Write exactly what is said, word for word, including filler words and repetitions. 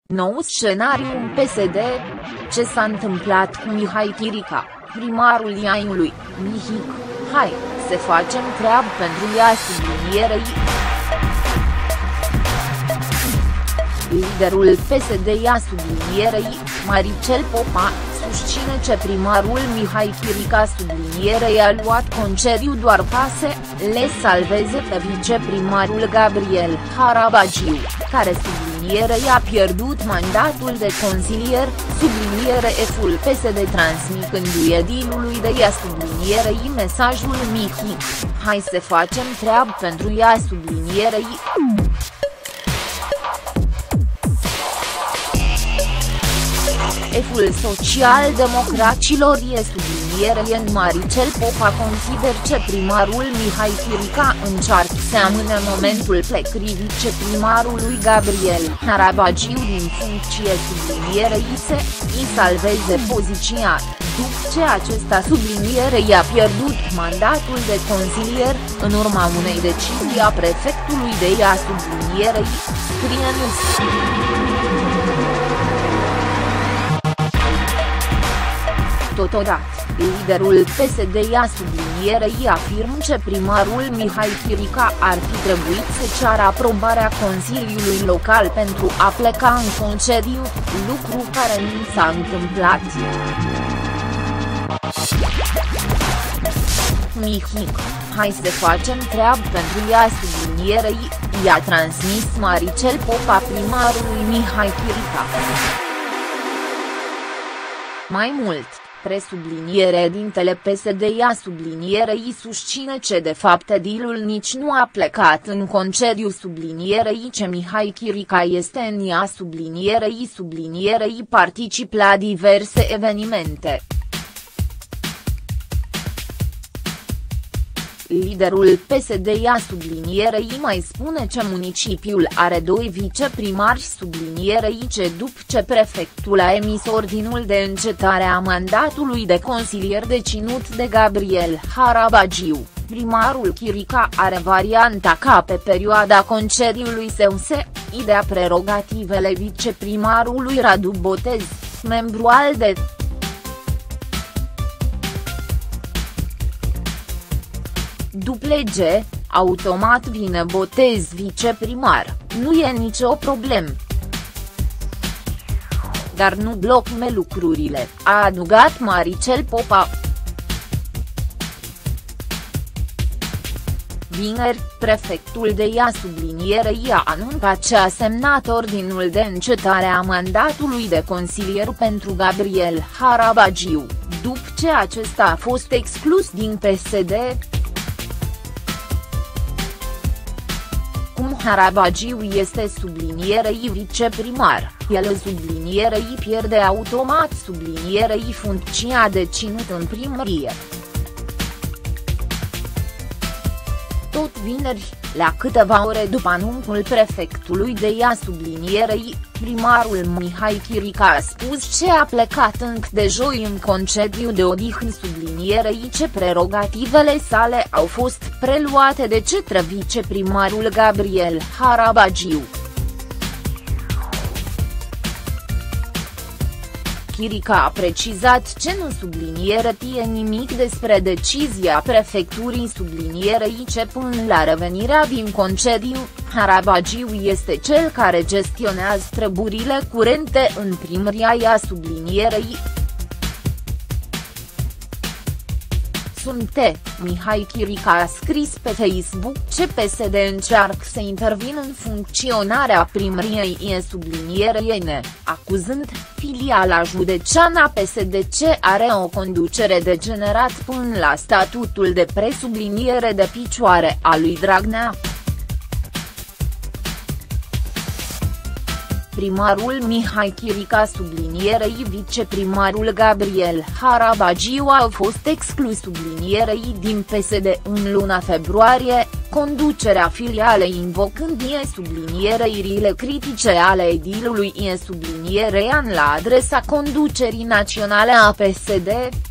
Nou scenariu în P S D? Ce s-a întâmplat cu Mihai Chirica, primarul Iainului, Mihic? Hai, să facem treabă pentru ea sublinierei. Liderul P S D ia sublinierei, Maricel Popa, susține că primarul Mihai Chirica sublinierei a luat concediu doar ca să le salveze pe viceprimarul Gabriel Harabagiu, care sublinierei a pierdut mandatul de consilier, subliniere F-ul P S D transmitându-i edilului de ea sublinierei mesajul Mihic: hai să facem treabă pentru ea sublinierei. F-ul social-democraților e sublinierei în Maricel Popa consider că primarul Mihai Chirica încearcă să amâne momentul plecării viceprimarului Gabriel Harabagiu din funcție sublinierei să îi salveze poziția, după ce acesta sublinierei a pierdut mandatul de consilier, în urma unei decizii a prefectului de ea sublinierei, scrie N U S. Totodată, liderul P S D ia sublinierei afirmă că primarul Mihai Chirica ar fi trebuit să ceară aprobarea Consiliului Local pentru a pleca în concediu, lucru care nu s-a întâmplat. Mihic: hai să facem treabă pentru ea sublinierei, i-a transmis Maricel Popa primarului Mihai Chirica. Mai mult, presubliniere dintele P S D ia sublinierei susține că de fapt edilul nici nu a plecat în concediu sublinierei ce Mihai Chirica este în ea sublinierei sublinierei particip la diverse evenimente. Liderul P S D ia sublinierei mai spune că municipiul are doi viceprimari sublinierei ce după ce prefectul a emis ordinul de încetare a mandatului de consilier deținut de Gabriel Harabagiu, primarul Chirica are varianta ca pe perioada concediului său să îi dea prerogativele viceprimarului Radu Botez, membru al D. După lege, automat vine Botez viceprimar, nu e nicio problemă. Dar nu blocăm lucrurile, a adăugat Maricel Popa. Vineri, prefectul de ea sublinierei a anunțat că a semnat ordinul de încetare a mandatului de consilier pentru Gabriel Harabagiu, după ce acesta a fost exclus din P S D. Cum Harabagiu este sublinierei viceprimar, el sublinierei pierde automat sublinierei funcția deținut în primărie. Tot vineri, la câteva ore după anunțul prefectului de ea sublinierei, primarul Mihai Chirica a spus că a plecat încă de joi în concediu de odihnă sublinierei ce prerogativele sale au fost preluate de către viceprimarul Gabriel Harabagiu. Chirica a precizat că nu subliniere tie nimic despre decizia prefecturii sublinierei ce până la revenirea din concediu, Harabagiu este cel care gestionează treburile curente în primăria ea sublinierei. Sunte, Mihai Chirica a scris pe Facebook ce P S D încearcă să intervină în funcționarea primăriei e sublinierei, acuzând filiala județeană a P S D ce are o conducere degenerat până la statutul de presubliniere de picioare a lui Dragnea. Primarul Mihai Chirica sublinierei viceprimarul Gabriel Harabagiu a fost exclus sublinierei din P S D în luna februarie, conducerea filialei invocând e subliniereirile critice ale edilului e sublinierei la adresa conducerii naționale a P S D.